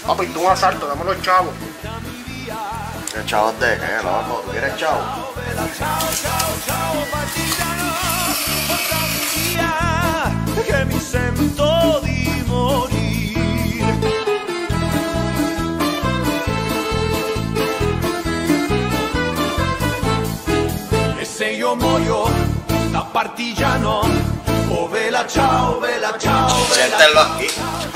Papi, tú un asalto, dame los chavos. ¿Qué chavos de qué, loco? ¿Tú quieres chavos? Che mi sento di morire. E se io muoio da partigiano, oh vela ciao, vela ciao, vela Siéntelo aquí.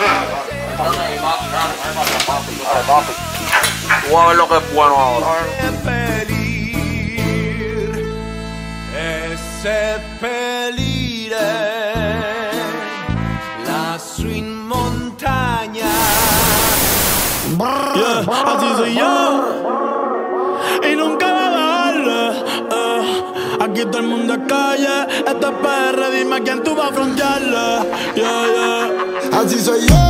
Dale, papi. Tú vas a ver lo que es bueno ahora. seppellire lassù in montagna. Yeah, así soy yo y nunca va a bajarle. Aquí todo el mundo es calle, esto es PR, dime a quién tú vas a frontearle. Yeah, yeah. Así soy yo.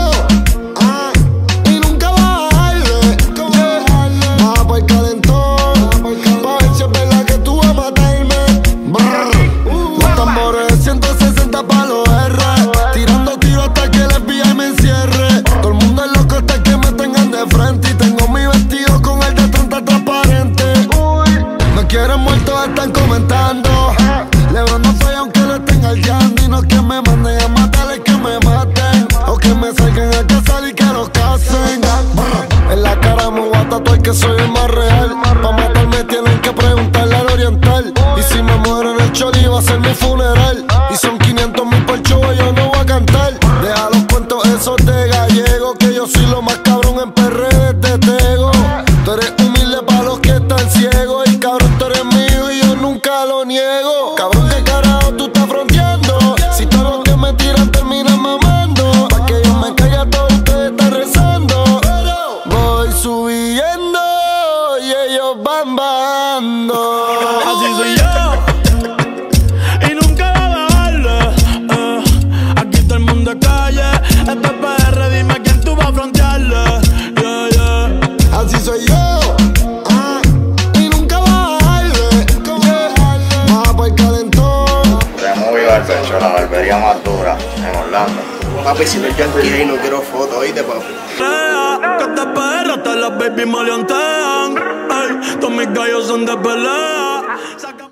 Y nunca va a bajarle. Baja por el calentón, pa' ver si es verdad que tú vas a matarme. Los tambores de 160 pa' los R, tirando tiros hasta que el FBI me encierre. Todo el mundo es loco hasta que me tengan de frente, y tengo mi vestido con el de 30 transparente. Me quieren muerto, están comentando. Lebron no falla aunque lo estén hallando. Y no es que me manden a matar, es que me maten, o que me salgan a casar y que los casen. En la cara me voy a tatuar que soy el más real. Pa' matarme tienen que preguntarle al oriental. Y si me muero en el choli va a ser mi funeral. Y son 500,000 por show, yo no voy a cantar. Deja los cuentos esos de gallego, que yo soy lo más cabrón en PR de Tego. Tú eres humilde pa' los que están ciegos, y cabrón tú eres mío y yo nunca lo niego. Cabrón, ¿qué carajo tú estás fronteando? Si todos los que me tiran terminan mamando, pa' que yo me caiga todos ustedes están rezando. Voy subiendo y ellos van bajando. Así soy yo y nunca va a bajarle. Aquí todo el mundo es calle, esto es PR, dime a quién tú vas a frontearle. Yeah, yeah. Así soy yo. Y nunca va a bajarle. Baja por el calentón. Te movió al pecho, la barbería más dura en Orlando. Papi, si no es yankee ahí, no quiero fotos, ¿oíste, papi? Que te perra, hasta las baby maleantean. Ey, todos mis gallos son de pelea.